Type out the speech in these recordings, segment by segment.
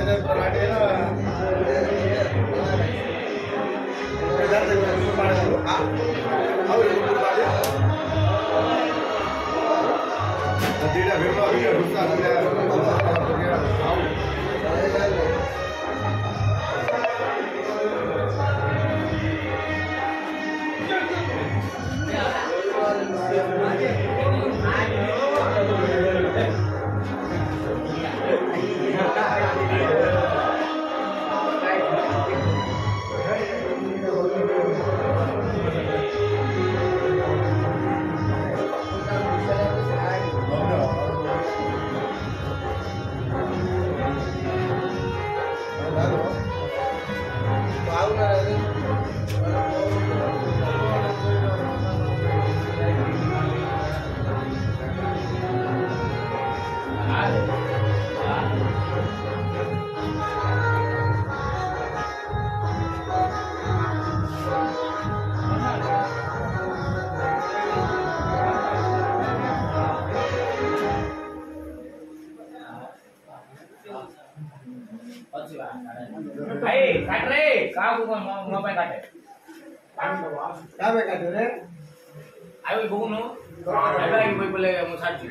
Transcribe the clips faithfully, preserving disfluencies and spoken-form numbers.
Hey, cut रे, कहाँ को mau mau apa kaटे? Kau apa kata रे? Ayo ibu nu, ayo lagi ibu boleh mau saji.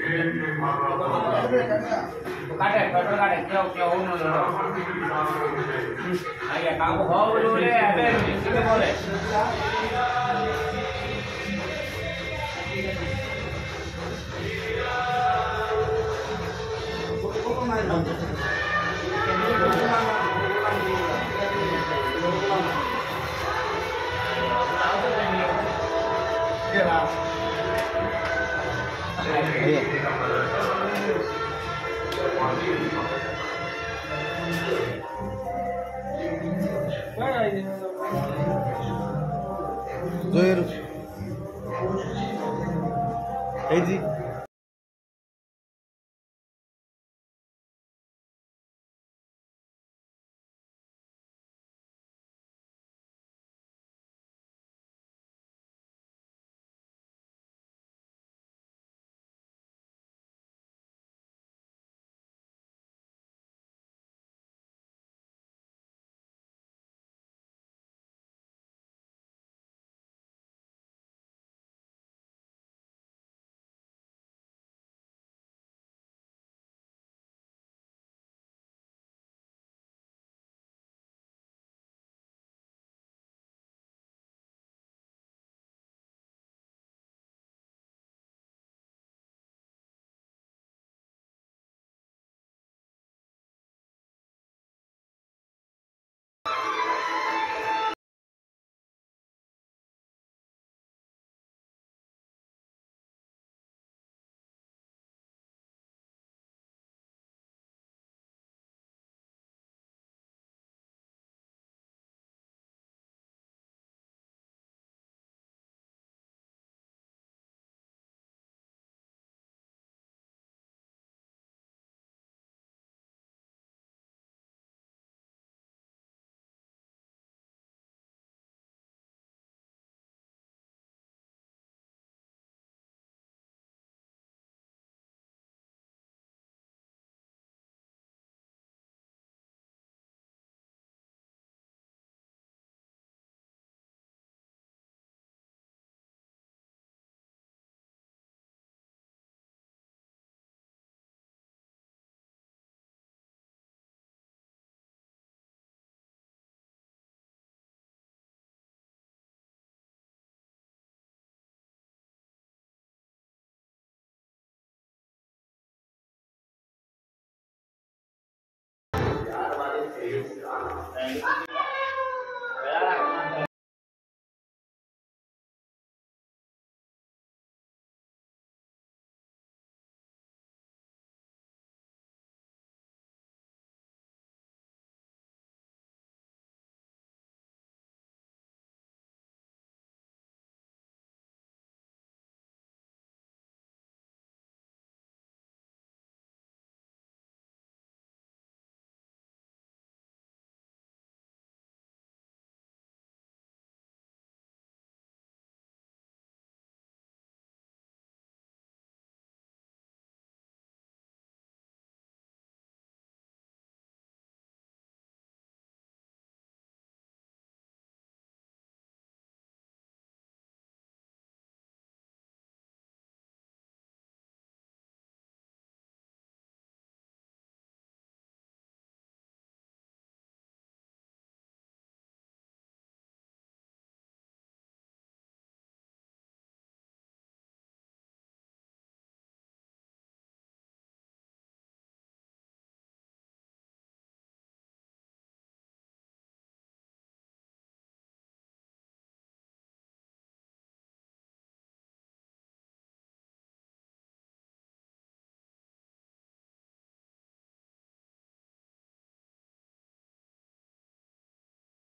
Kaटे, kaटे kaटे, क्या क्या हो nu? Ayo kamu हो बोलो ले, अबे कितने बोले? Zoeiro. Easy.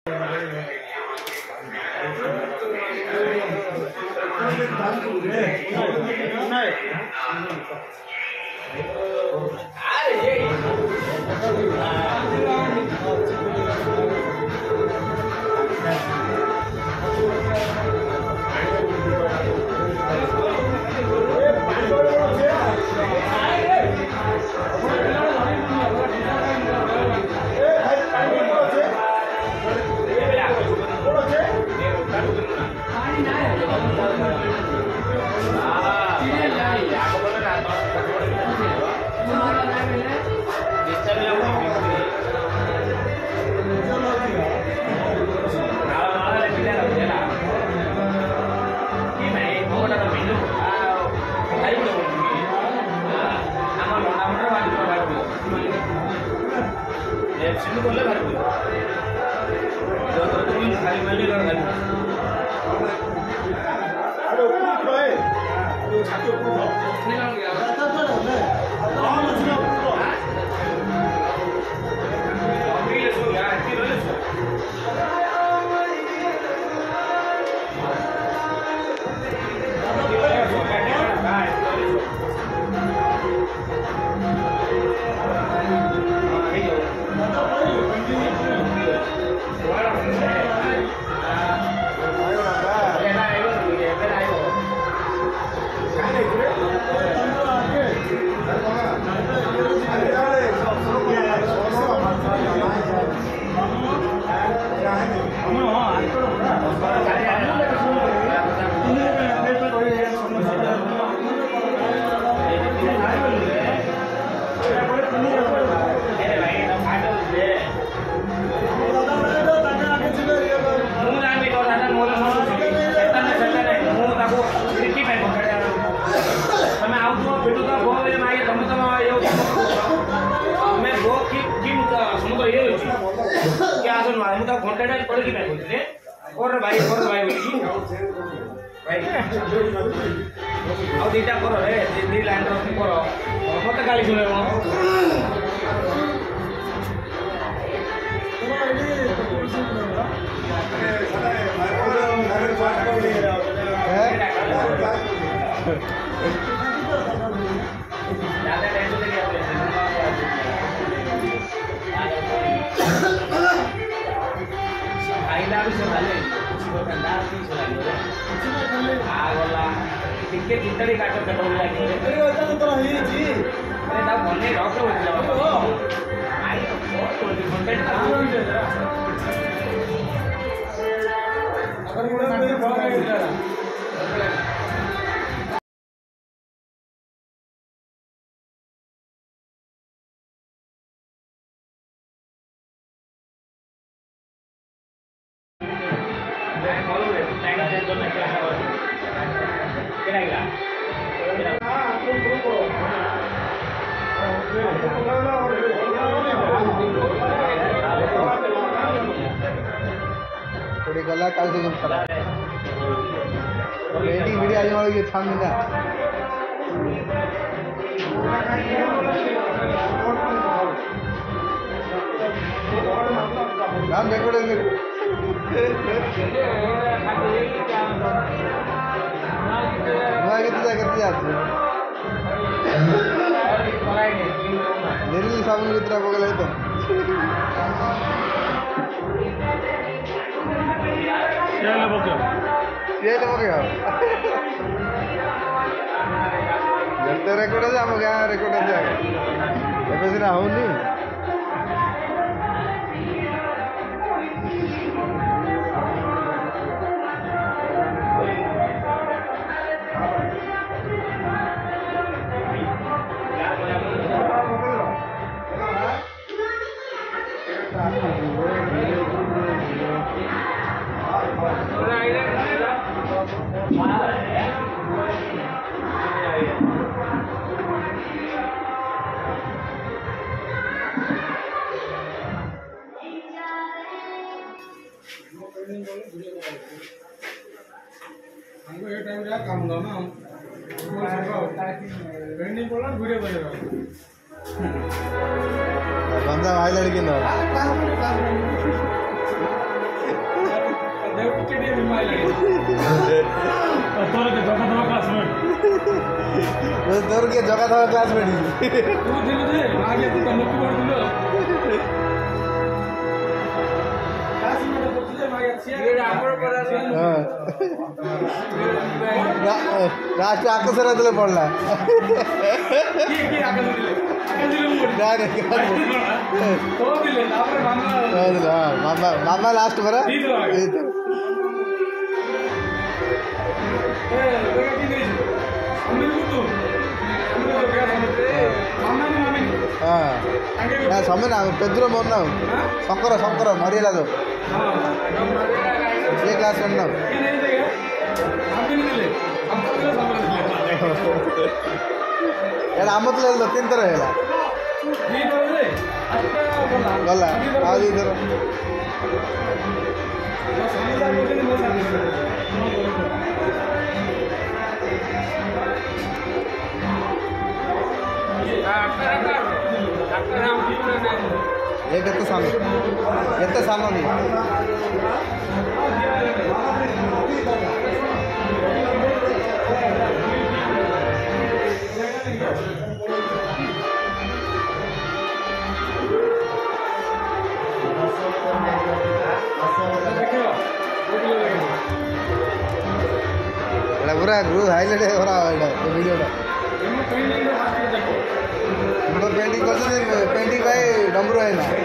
थोड़ी गला काल से जम पड़ा रेडी वीडियो आने वाली ये थाम ना नाम रेकॉर्ड है मैं कितने कितने जाते मेरे लिए सामने कितना बोला है तो ये ले बोके ये ले बोके जल्दी रेकॉर्ड है हम क्या रेकॉर्ड है ये पे सिरा हो नहीं हमको ये टाइम क्या काम होगा ना हम ट्रेनिंग बोला वीडियो बनेगा बंदा भाई लड़की ना तोर के जगह था क्लासमेट लास्ट आकाशर पड़ला मामा लास्ट परा समय ना पेद्रो मोर ना शंकर शंकर मरिएला तो ये क्लास में ना यार आम तो ले तीन तरह है गला आज इधर ये कितना सामने कितना सामने नहीं पूरा ग्रुप हाईलाइट है हो रहा है वीडियो तो पेंटिंग कर पेंटिंग भाई डमरू है ना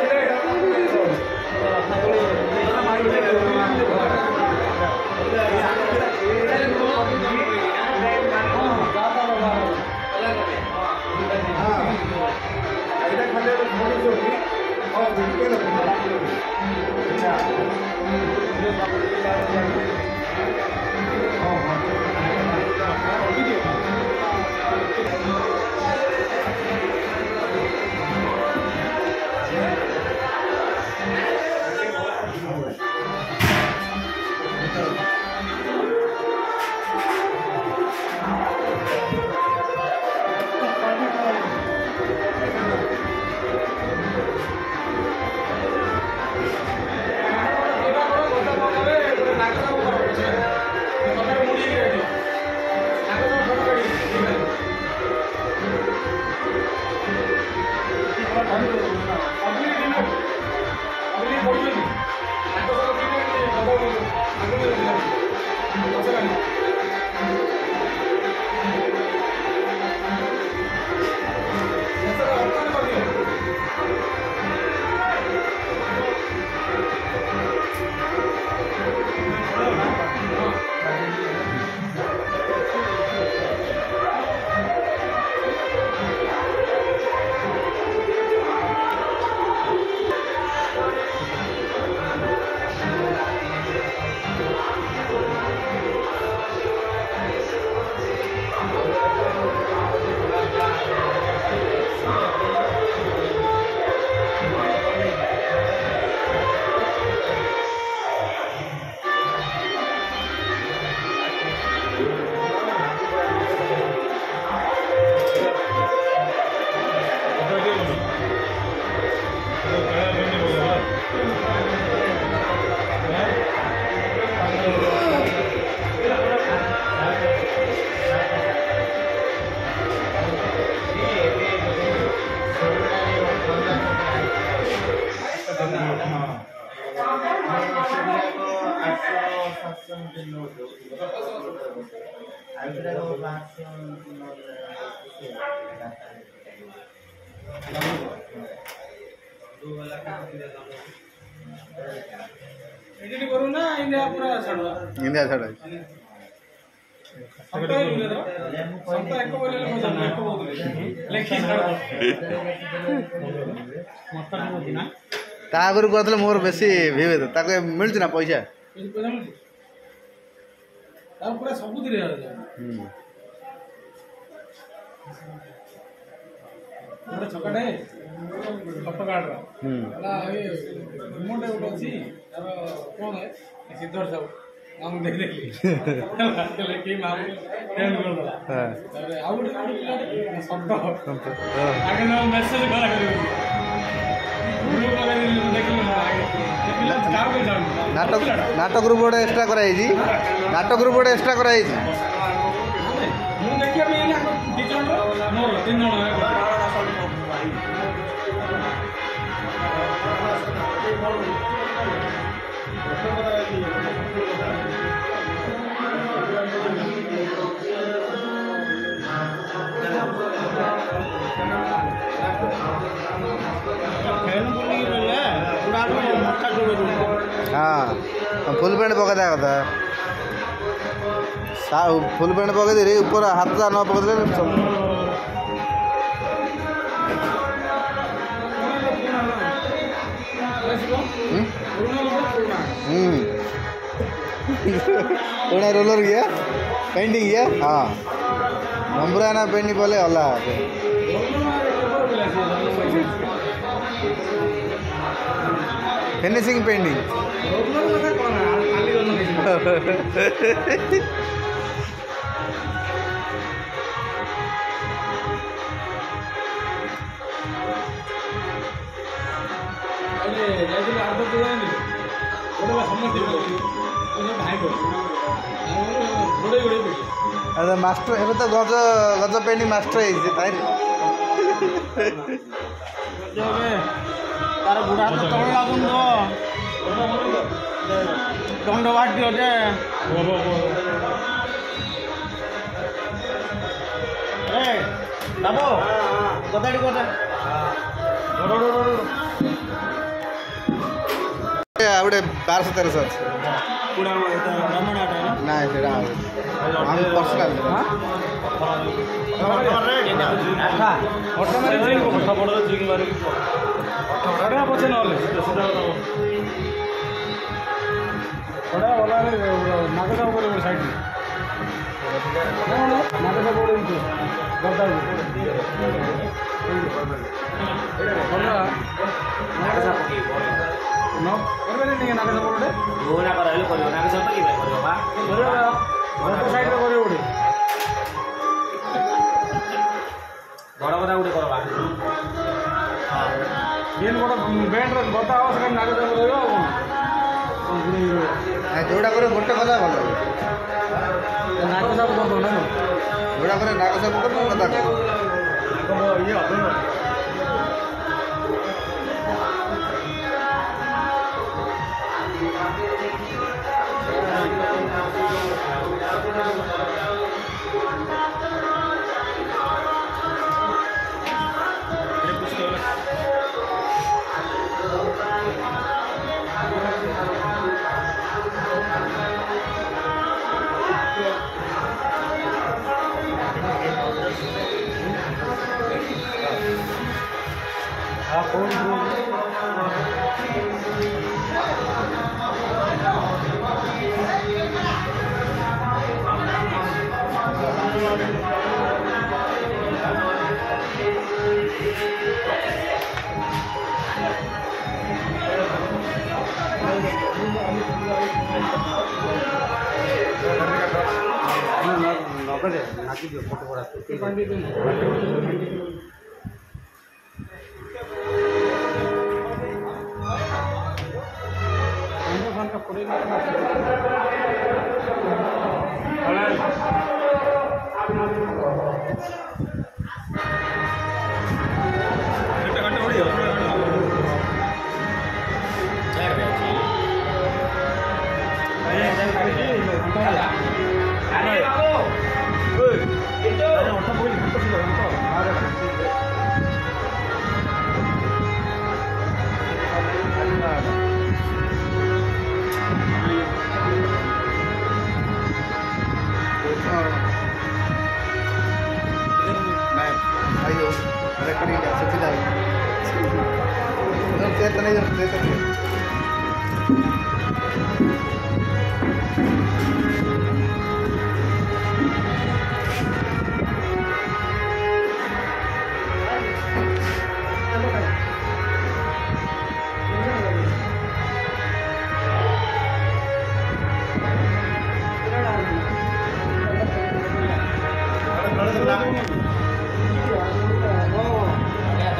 इंडिया छाड़ा ता आगु कहते मोर बेसी भ्यू है मिलूँ ना पैसा छकाटे फटो कार्ड रिमोट गोटे अच्छी तार कौन है सिद्धर साहू हम देख देखली कि मामू टेंड कर दला तारे आ गोटे पिला शब्द आगे ना मेसेज करा करी ग्रुप लगा देखली आगे पिला काम कर जान नाटक नाटक ग्रुप गोटे एक्सट्रा कराई नाटक ग्रुप गोटे एक्सट्रा कराई हाँ फुल पैंट पकड़ा कथा फुल पैंट पकड़ ऊपर हाथ न पकड़े पुराना रोलर गया पेंटिंग गया हाँ नंबरा ना पेंटिंग बोले होला फिनिशिंग पेंटिंग अरे मास्टर एबे तो गज गज पेंटिंग मास्टर है तार बुढ़ा तो तल लागुन तो दंड बाटी अटे ए बाबू कदाड़ी कोटे आवड़े बारह तेरह सौ ना सेटा हम पर्सनल पचे ना नागसा साइड नागसा साइड बड़ बड़ा गोटे करवा जेन गोटे बैंड गता आवश्यक नागसा जोड़ा करे गोटे कदा भल नागसा जोड़ा करे नागसा कदा ये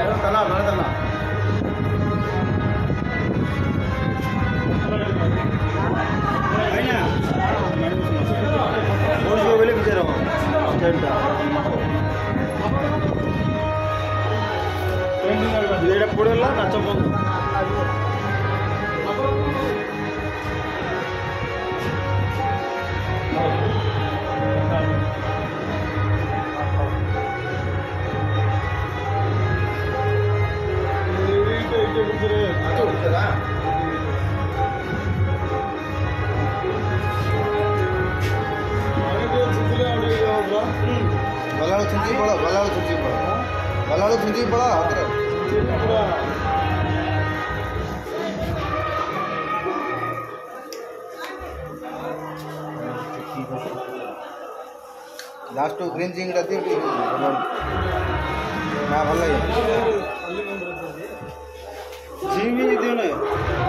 Tala, tala. ସେଇଟା ପଡ଼ିଗଲା ନାଚ ବନ୍ଦ। ଗଲାବେଳୁ ଛୁଞ୍ଚିକି ପଳ ଗଲାବେଳୁ ଛୁଞ୍ଚିକି ପଳ ଗଲାବେଳୁ ଛୁଞ୍ଚିକି ପଳ ହାତରେ ଲାଷ୍ଟ ଗ୍ରୀନ୍ ଚିଙ୍ଗିଟା ଦିଅ ଟିକେ ନା ଭଲ ଲାଗେ ଝିଙ୍ଗ ବି ଦିଅ ନା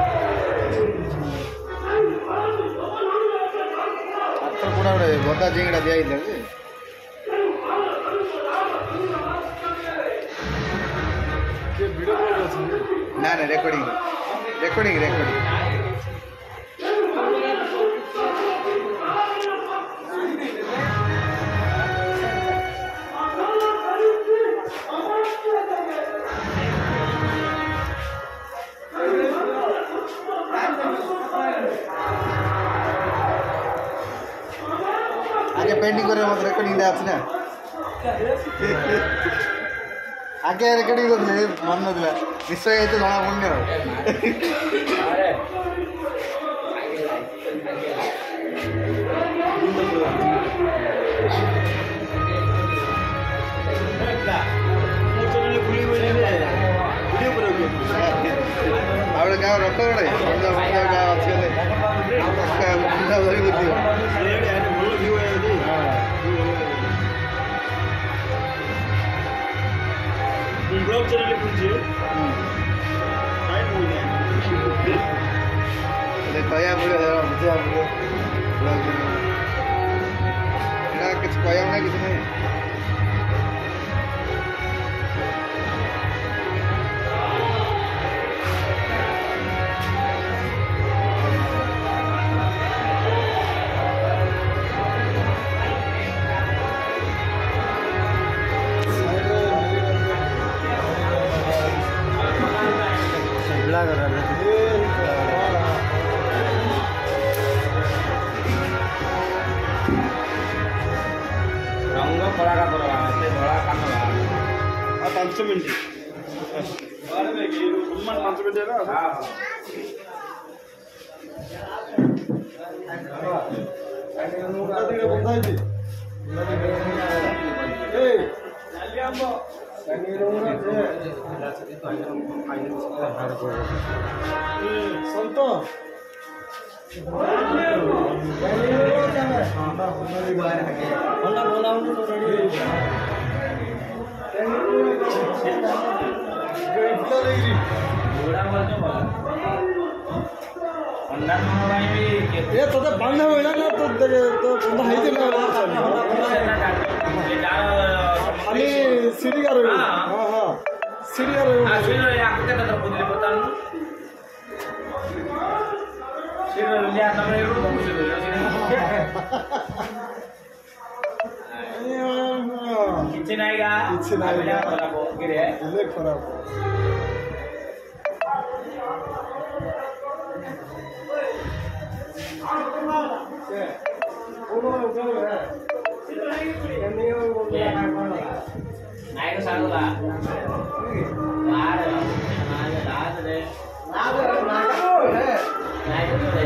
ଆଥର ପୁରା ଗୋଟେ ଗଦା ଝିଙ୍ଗିଟା ଦିଆହେଇଥିଲା ଯେ ନା ନା ରେକର୍ଡିଂ ରେକର୍ଡିଂ ରେକର୍ଡିଂ आगे पेंटिंग करे मत रेकर्डिंग दे आछि ना आगे रेकर्डिंग करले मन नदिला निश्चय एते जणा पड़ने अरे आवड़े गाँव रख बड़े गाँव अच्छे धरी बुद्धि ब्लॉग चैनल खुलछे टाइम हो गया ले कया पड़े बुझा पड़े ब्लॉग ना कुछ कया ना कुछ नहीं रंग कलाका करवा से धड़ा कान आ पाँच मिनट मान पाँच मिनट है ना हां मोटा दिगे बंधाई ए लाली आंबो संगी रोंगा जे संतो ये तो बंद हो ना तो तो बंद है खाली सीढ़ी का रही हां हां सीढ़ी का रही हां सीढ़ी रे आके तो बुझले पता न सीढ़ी रे लिया तमे रो बुझले किछ नहीं गा किछ नहीं गा खराब हो गिरे ले खराब से ओनो उठो है नहीं हो बोल नहीं तो साला मार मार दाद रे ना ना है नहीं तो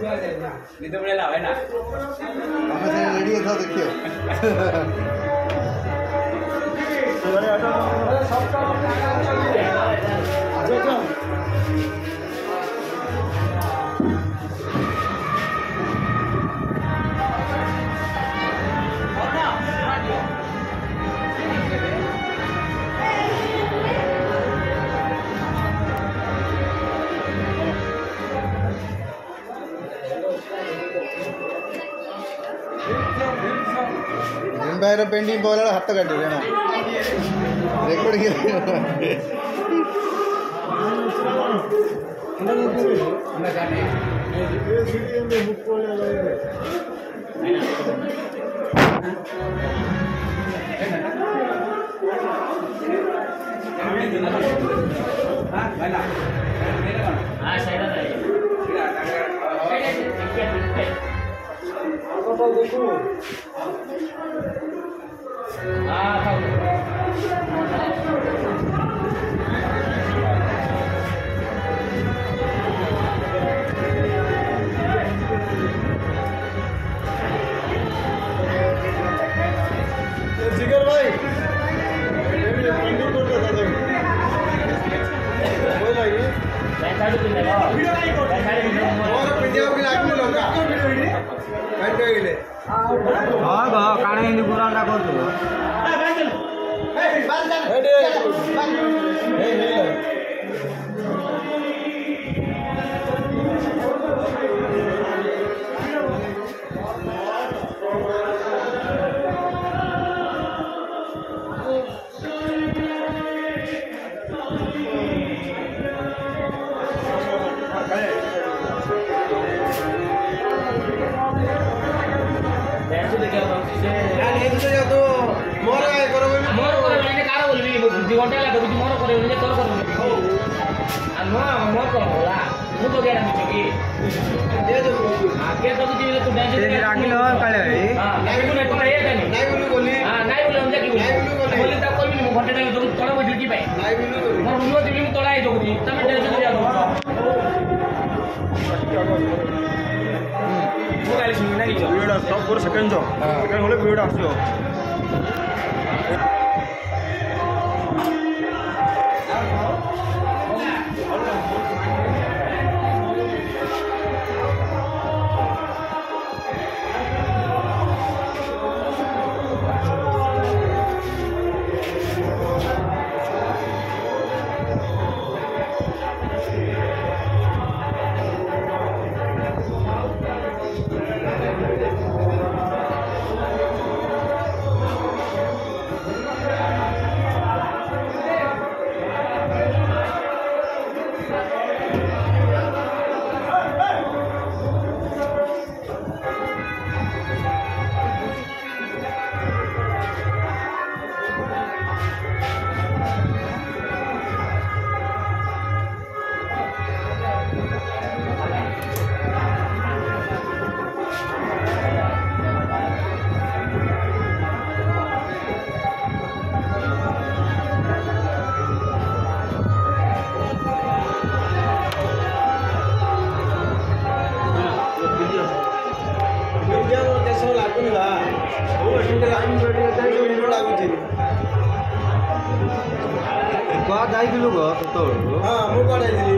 नितो पड़ेला है ना हमें से रेडी था देखियो बाहर पेंटिंग बोला हाथ काटे ना रेकॉर्ड किया जिगर भाई पेंटिंग करते था बोल भाई मैं साइड पे ले वीडियो नहीं कर और वीडियो के आदमी लोग का बैठ गए हां बा काणे हिंदी पुराण रा कर दो ए बात चल ए ए घंटा लगे मोर करे तोर कर मोर कर होला मु तो गेरा मिछ की दे दो आगे तो तुझे तू डांस राखिल काले हां नहीं बोले तो ये नहीं नहीं बोली बोली हां नहीं बोले हम जा की बोली बोली ता कोई नहीं घंटा टाइम तो तोड़ बोल की भाई नहीं बोली मोर रुनो दिली मु तोड़ा ही दो दी तमे डांस कर जाओ मु गाली सुनी नहीं जो वीडियो सब पूरा सेकंड जो सेकंड होले वीडियो आसियो जाइलु गो तो हां मु पढाइली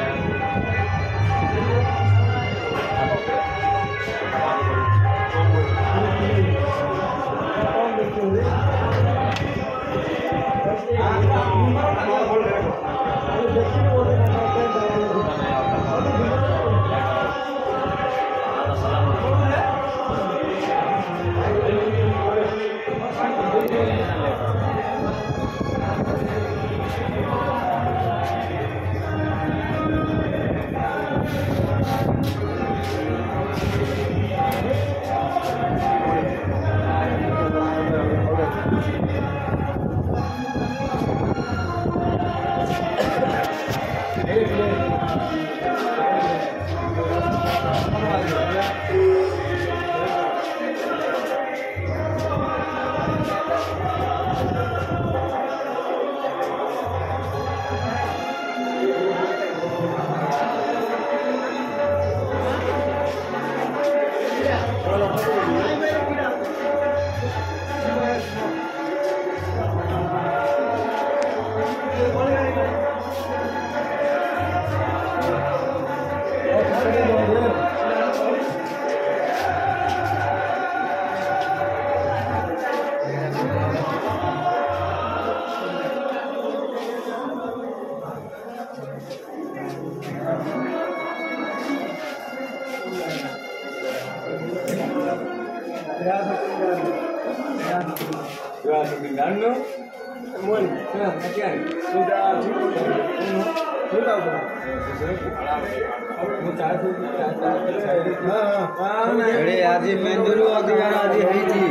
हेलो Dano, one, again, अरे आज मेंदुरु अधिकार आज है जी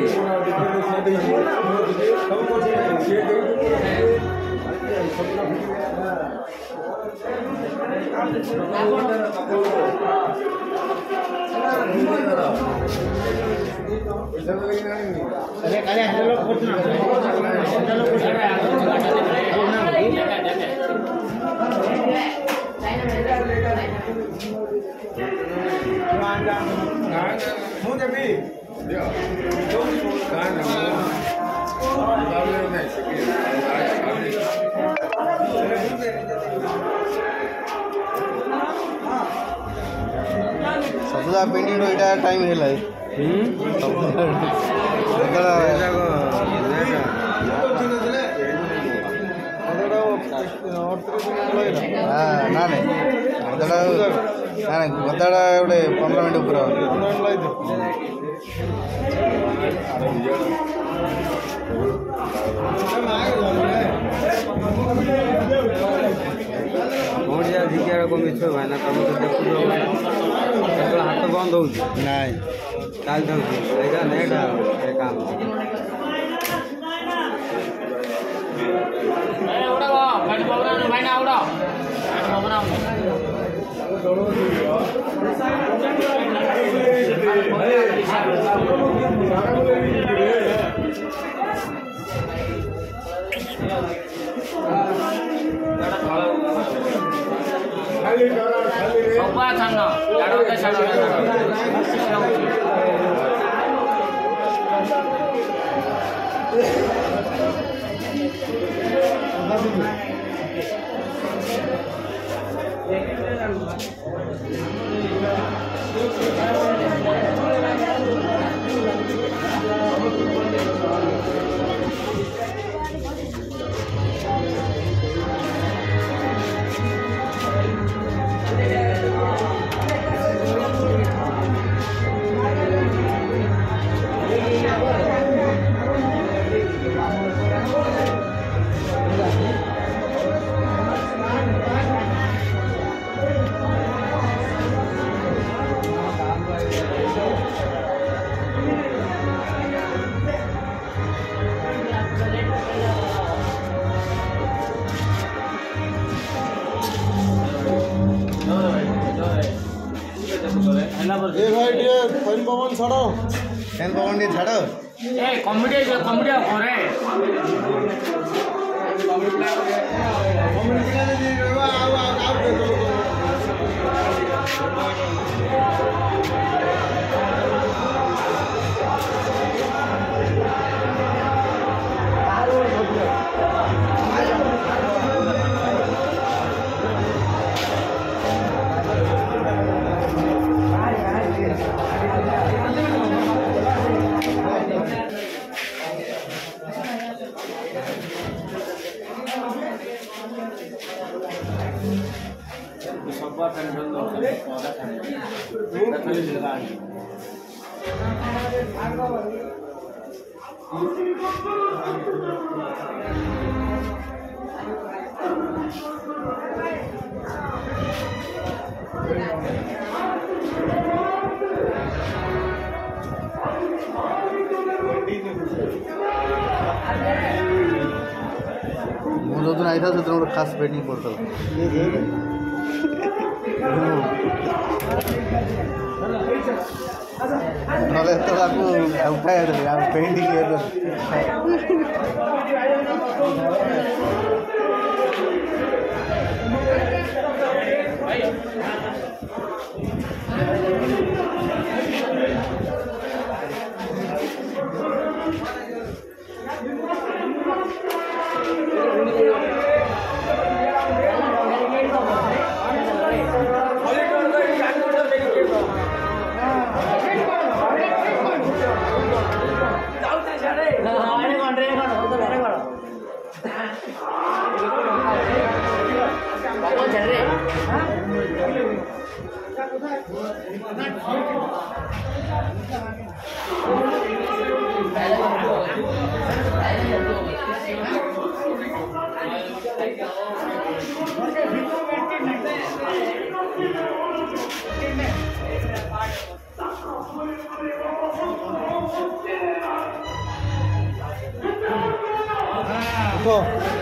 अरे अरे हेलो पूछना हेलो पूछना मुझे भी सबदा पेंडिंग इटा टाइम है लाई हम्म सबदा ना नहीं गदाड़ा गोटे पंद्रह मिनट ऊपर बढ़िया भिजिया को मिछ भाईना तुम तो देखु हाथ बंद हो नाई काल देखा नेट काम ए भाई ये फैन पवन छाड़ो फैन पवन के छाड़ो ए कॉमेडी कॉमेडी करे कॉमेडी के लिए आओ आओ आओ जो दिन आई था से दिन खास पेंटिंग पड़ता नले तो आपको उठाया था आप पेंटिंग किया था Thank you. कह